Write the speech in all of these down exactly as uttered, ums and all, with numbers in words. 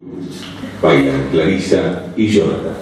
Bailan Clarisa y Jonathan.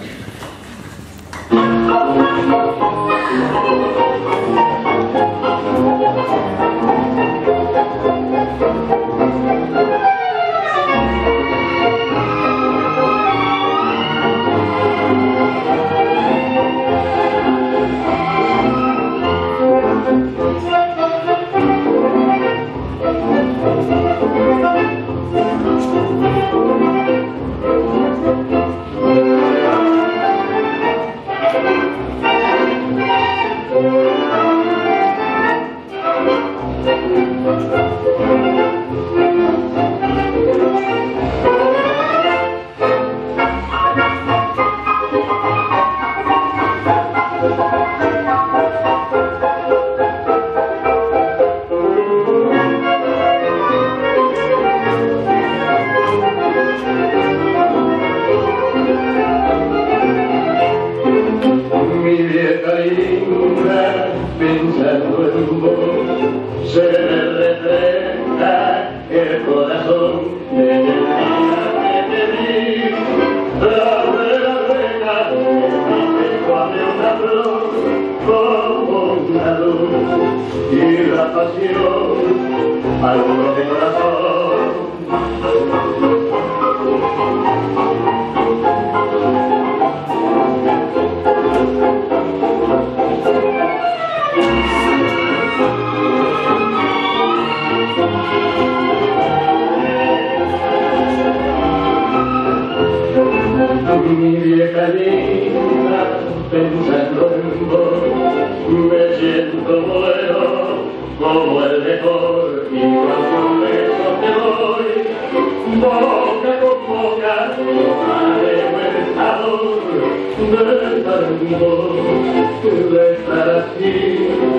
Pensando en vos, se me refleja el corazón de el día que te vi. Abre la vena, mi pecho abre una flor como una luz y la pasión al mundo de corazón. Mi vieja linda, pensando en vos, me siento bueno como el mejor, y cuando un beso te doy, boca con boca, haré buen sabor de estar en vos, de estar así.